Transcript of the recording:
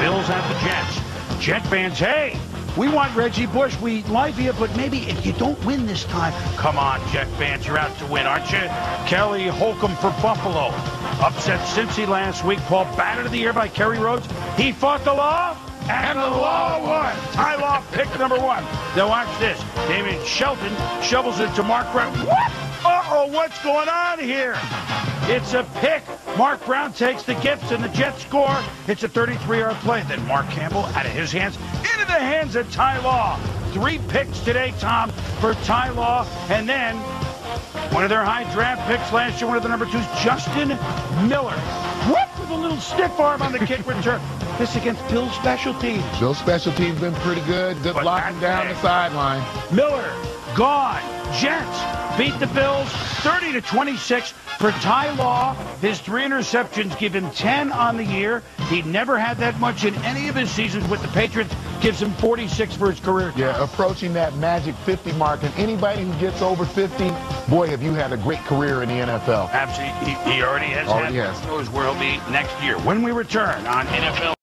Bills at the Jets. Jet fans, hey, we want Reggie Bush. We like you, but maybe if you don't win this time, come on, Jet fans, you're out to win, aren't you? Kelly Holcomb for Buffalo. Upset Cincy last week. Paul batted of the year by Kerry Rhodes. He fought the law, and the law won. Ty Law pick number one. Now watch this. Damian Shelton shovels it to Mark Brown. What? Uh-oh, what's going on here? It's a pick. Mark Brown takes the Gifts, and the Jets score. It's a 33-yard play. Then Mark Campbell, out of his hands, into the hands of Ty Law. 3 picks today, Tom, for Ty Law. And then one of their high draft picks last year, one of the number 2s, Justin Miller. Whoop, with a little stiff arm on the kick return. This against Bill's special teams. Bill's special teams been pretty good. Good blocking down the sideline. Miller, gone. Jets beat the Bills 30-26 for Ty Law. His 3 interceptions give him 10 on the year. He never had that much in any of his seasons with the Patriots. Gives him 46 for his career. Yeah, approaching that magic 50 mark. And anybody who gets over 50, boy, have you had a great career in the NFL. Absolutely. He already has. Who knows where he'll be next year when we return on NFL.